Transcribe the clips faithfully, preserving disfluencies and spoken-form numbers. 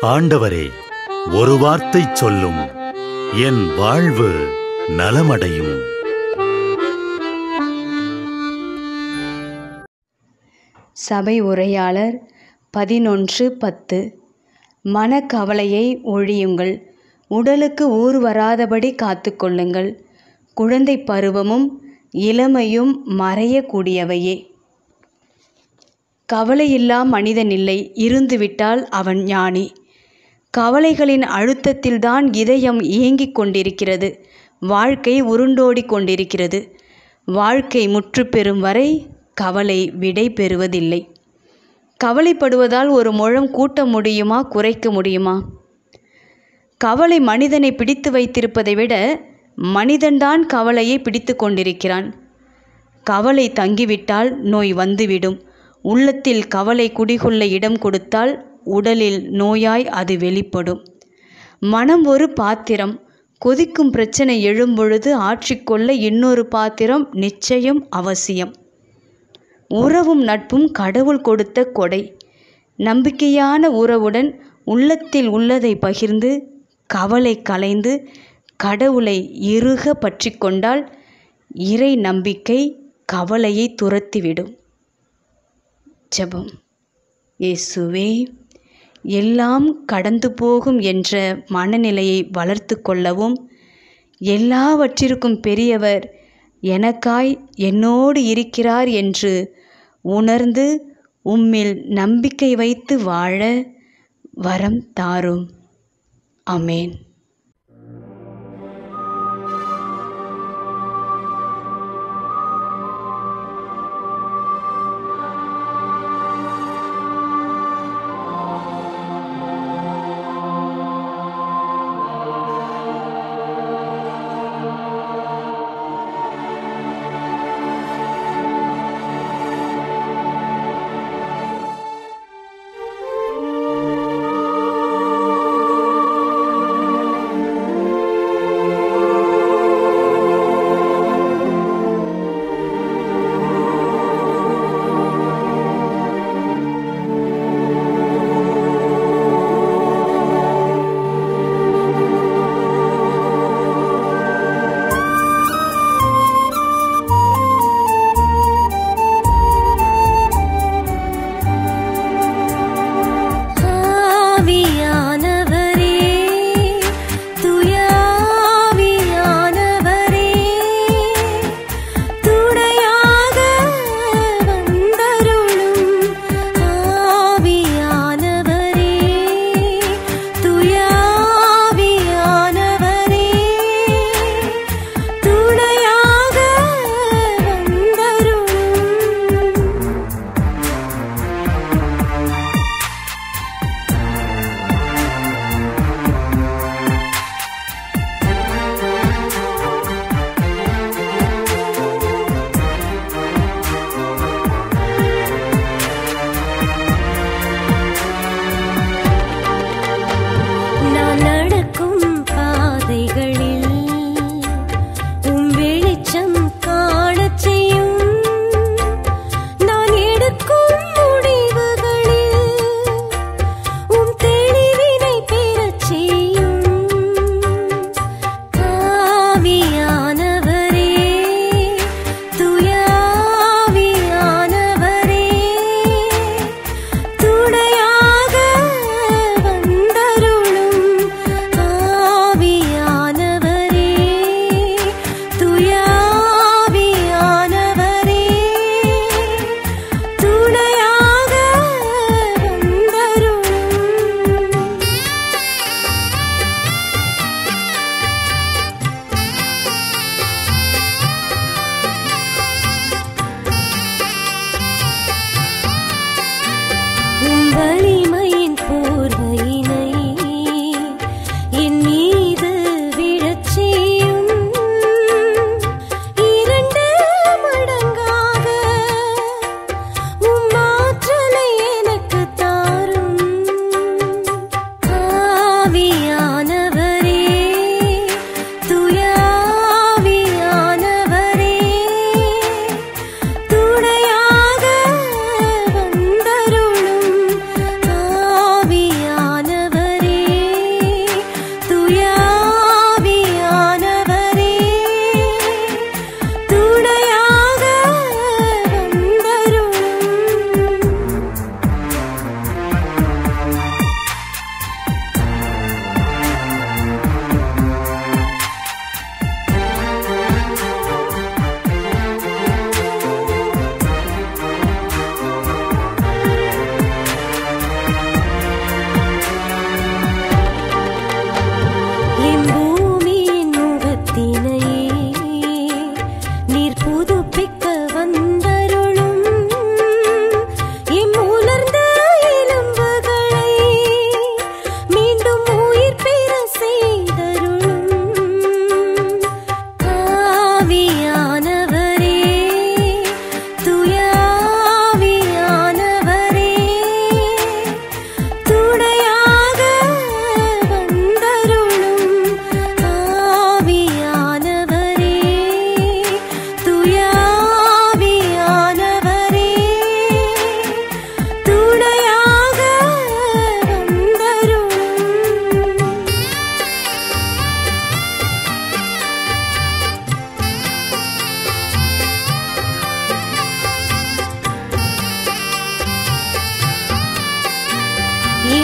ஆண்டவரே, ஒரு வார்த்தை சொல்லும், என் வாழ்வு நலமடையும். சபை உரையாளர் பதினொன்று பத்து. மனக்கவலையை ஒழியுங்கள், உடலுக்கு ஊறு வராதபடி காத்து கொள்ளுங்கள். குழந்தை பருவமும் இளமையும் மறையக்கூடியவையே. கவலையில்லா மனிதனில்லை, இருந்துவிட்டால் அவன் ஞானி. கவலைகளின் அழுத்தத்தில்தான் இதயம் இயங்கிக் கொண்டிருக்கிறது, வாழ்க்கை உருண்டோடி கொண்டிருக்கிறது. வாழ்க்கை முற்று பெறும் வரை கவலை விடை பெறுவதில்லை. கவலைப்படுவதால் ஒரு முழம் கூட்ட முடியுமா, குறைக்க முடியுமா? கவலை மனிதனை பிடித்து வைத்திருப்பதை விட மனிதன்தான் கவலையை பிடித்து கொண்டிருக்கிறான். கவலை தங்கிவிட்டால் நோய் வந்துவிடும். உள்ளத்தில் கவலை குடிகொள்ள இடம் கொடுத்தால் உடலில் நோயாய் அது வெளிப்படும். மனம் ஒரு பாத்திரம், கொதிக்கும் பிரச்சனை எழும்பொழுது ஆற்றிக்கொள்ள இன்னொரு பாத்திரம் நிச்சயம் அவசியம். உறவும் நட்பும் கடவுள் கொடுத்த கொடை. நம்பிக்கையான உறவுடன் உள்ளத்தில் உள்ளதை பகிர்ந்து கவலை கலைந்து கடவுளை இறுக பற்றி கொண்டால் இறை நம்பிக்கை கவலையை துரத்திவிடும். ஜெபம். இயேசுவே, எல்லாம் கடந்து போகும் என்ற மனநிலையை வளர்த்து கொள்ளவும், எல்லாவற்றிற்கும் பெரியவர் எனக்காய் என்னோடு இருக்கிறார் என்று உணர்ந்து உம்மில் நம்பிக்கை வைத்து வாழ வரம் தாரும். ஆமென்.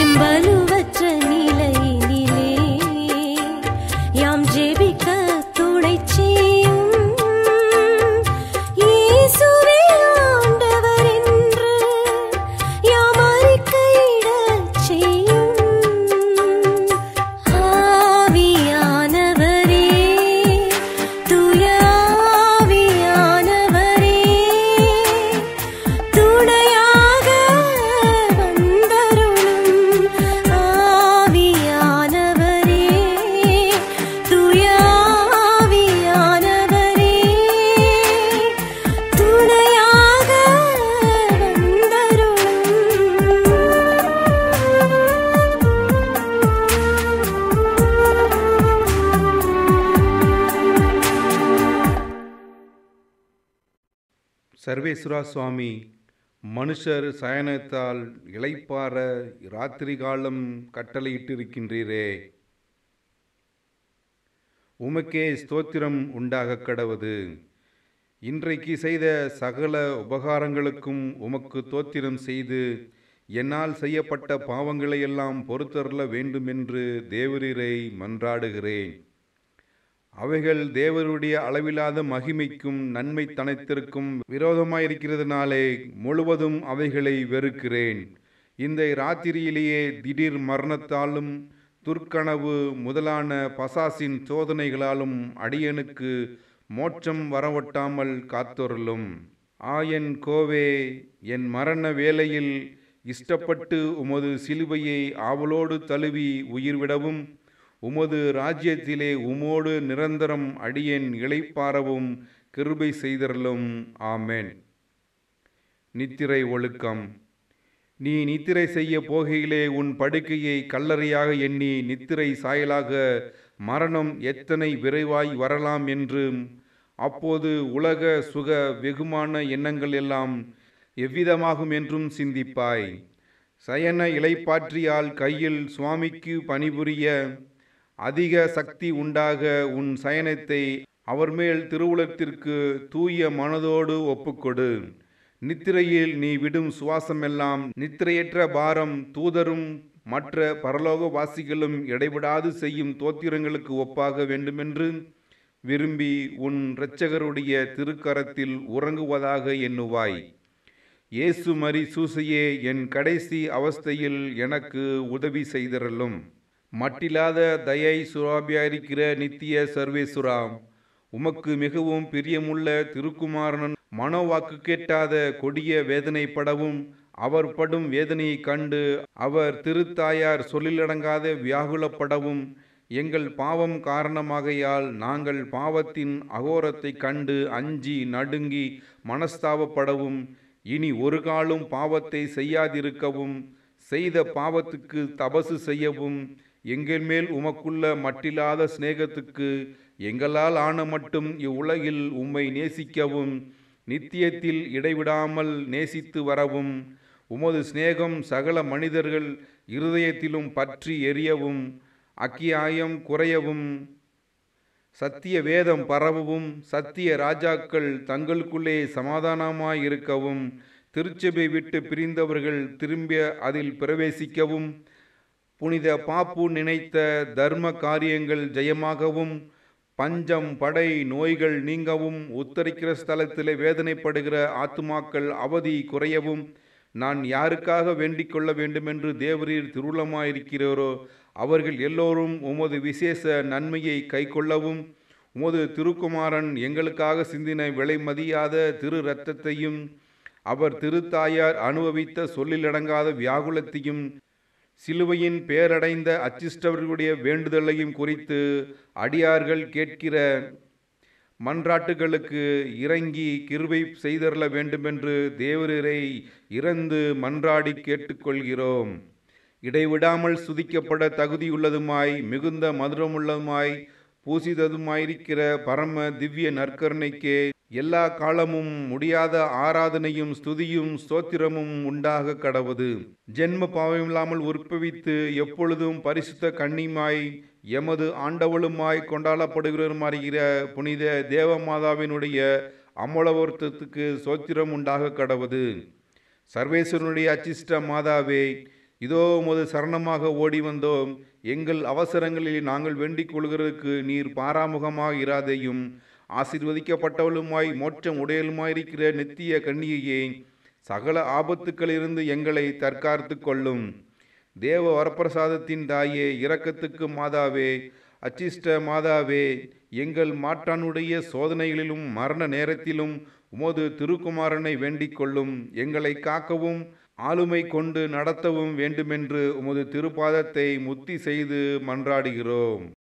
வலுவற்ற நிலையினிலே யாம் ஜெபிக்க துணை செய்யும் இயேசுவே ஆண்டவர் என்று யாம் அறிக்கையிடச் செய்யும். ஆவியானவரே, தூய ஆவியானவரே, துணையாக வந்தருளும். ஆவியானவரே, தூய ஆவியானவரே, துணையாக வந்தருளும். சர்வேஸ்வரா சுவாமி, மனுஷர் சயனத்தால் இளைப்பாற ராத்திரி காலம் கட்டளையிட்டிருக்கின்றீரே, உமக்கே ஸ்தோத்திரம் உண்டாக கடவது. இன்றைக்கு செய்த சகல உபகாரங்களுக்கும் உமக்கு தோத்திரம் செய்து என்னால் செய்யப்பட்ட பாவங்களையெல்லாம் பொறுத்தருள வேண்டுமென்று தேவரீரை மன்றாடுகிறேன். அவைகள் தேவருடைய அளவிலாத மகிமைக்கும் நன்மை தனத்திற்கும் விரோதமாயிருக்கிறதுனாலே முழுவதும் அவைகளை வெறுக்கிறேன். இந்த இராத்திரியிலேயே திடீர் மரணத்தாலும் துர்க்கனவு முதலான பசாசின் சோதனைகளாலும் அடியனுக்கு மோட்சம் வரவட்டாமல் காத்தொருளும். ஆயன் கோவே, என் மரண வேளையில் இஷ்டப்பட்டு உமது சிலுவையை ஆவலோடு தழுவி உயிர்விடவும் உமது ராஜ்யத்திலே உமோடு நிரந்தரம் அடியேன் இளைப்பாறவும் கிருபை செய்தருளும். ஆமென். நித்திரை ஒழுக்கம். நீ நித்திரை செய்ய போகையிலே உன் படுக்கையை கல்லறையாக எண்ணி நித்திரை சாயலாக மரணம் எத்தனை விரைவாய் வரலாம் என்றும் அப்போது உலக சுக வெகுமான எண்ணங்கள் எல்லாம் எவ்விதமாகும் என்றும் சிந்திப்பாய். சயன இளைப்பாற்றியால் கையில் சுவாமிக்கு பணிபுரிய அதிக சக்தி உண்டாக உன் சயனத்தை அவர் மேல் திருவுலத்திற்கு தூய மனதோடு ஒப்புக்கொடு. நித்திரையில் நீ விடும் சுவாசமெல்லாம் நித்திரையற்ற பாரம் தூதரும் மற்ற பரலோகவாசிகளும் இடைவிடாது செய்யும் தோத்திரங்களுக்கு ஒப்பாக வேண்டுமென்று விரும்பி உன் இரட்சகருடைய திருக்கரத்தில் உறங்குவதாக எண்ணுவாய். இயேசு மரி சூசையே, என் கடைசி அவஸ்தையில் எனக்கு உதவி செய்தருளும். மட்டில்லாத தயை சுராபியாயிருக்கிற நித்திய சர்வேசுரா, உமக்கு மிகவும் பிரியமுள்ள திருக்குமாரன் மனோவாக்கு கேட்டாத கொடிய வேதனைப்படவும் அவர் படும் வேதனையை கண்டு அவர் திருத்தாயார் சொல்லிலடங்காத வியாகுலப்படவும் எங்கள் பாவம் காரணமாகையால் நாங்கள் பாவத்தின் அகோரத்தை கண்டு அஞ்சி நடுங்கி மனஸ்தாபப்படவும் இனி ஒரு காலும் பாவத்தை செய்யாதிருக்கவும் செய்த பாவத்துக்கு தபசு செய்யவும் எங்கள் மேல் உமக்குள்ள மட்டில்லாத சிநேகத்துக்கு எங்களால் ஆன மட்டும் இவ்வுலகில் உம்மை நேசிக்கவும் நித்தியத்தில் இடைவிடாமல் நேசித்து வரவும் உமது சிநேகம் சகல மனிதர்கள் இருதயத்திலும் பற்றி எரியவும் அக்கியாயம் குறையவும் சத்திய வேதம் பரவவும் சத்திய ராஜாக்கள் தங்களுக்குள்ளே சமாதானமாயிருக்கவும் திருச்சபை விட்டு பிரிந்தவர்கள் திரும்ப அதில் பிரவேசிக்கவும் புனித பாப்பு நினைத்த தர்ம காரியங்கள் ஜெயமாகவும் பஞ்சம் படை நோய்கள் நீங்கவும் உத்தரிக்கிற ஸ்தலத்திலே வேதனைப்படுகிற ஆத்துமாக்கள் அவதி குறையவும் நான் யாருக்காக வேண்டிக் கொள்ள வேண்டுமென்று தேவரீர் திருவுளமாயிருக்கிறோரோ அவர்கள் எல்லோரும் உமது விசேஷ நன்மையை கை கொள்ளவும் உமது திருக்குமாரன் எங்களுக்காக சிந்தின விலை மதியாத திரு இரத்தத்தையும் அவர் திருத்தாயார் அனுபவித்த சொல்லிலடங்காத வியாகுலத்தையும் சிலுவையின் பேரடைந்த அச்சிஷ்டவர்களுடைய வேண்டுதலையும் குறித்து அடியார்கள் கேட்கிற மன்றாட்டுகளுக்கு இறங்கி கிருபை செய்தருள வேண்டுமென்று தேவரீரை இறந்து மன்றாடி கேட்டுக்கொள்கிறோம். இடைவிடாமல் சுதிக்கப்பட தகுதியுள்ளதுமாய் மிகுந்த மதுரமுள்ளதுமாய் பூசிததுமாயிருக்கிற பரம திவ்ய நற்கருணைக்கே எல்லா காலமும் முடியாத ஆராதனையும் ஸ்துதியும் ஸ்தோத்திரமும் உண்டாக கடவது. ஜென்ம பாவமில்லாமல் உற்பவித்து எப்பொழுதும் பரிசுத்த கன்னிமாய் எமது ஆண்டவளுமாய் கொண்டாடப்படுகிறவருமாறுகிற புனித தேவமாதாவினுடைய அமலவர்த்தத்துக்கு ஸ்தோத்திரம் உண்டாக கடவது. சர்வேஸ்வரனுடைய அச்சிஷ்ட மாதாவே, இதோ உமது சரணமாக ஓடி வந்தோம். எங்கள் அவசரங்களில் நாங்கள் வேண்டிக் கொள்கிறதுக்கு நீர் பாராமுகமாக இராதேயும். ஆசீர்வதிக்கப்பட்டவளுமாய் மோட்சம் உடையலுமாயிருக்கிற நித்திய கன்னிகையே, சகல ஆபத்துக்களிலிருந்து எங்களை தற்காத்து கொள்ளும். தேவ வரப்பிரசாதத்தின் தாயே, இரக்கத்துக்கு மாதாவே, அச்சிஷ்ட மாதாவே, எங்கள் மாற்றானுடைய சோதனைகளிலும் மரண நேரத்திலும் உமது திருக்குமாரனை வேண்டிக் கொள்ளும். எங்களை காக்கவும் ஆளுமை கொண்டு நடத்தவும் வேண்டுமென்று உமது திருப்பாதத்தை முத்தி செய்து மன்றாடுகிறோம்.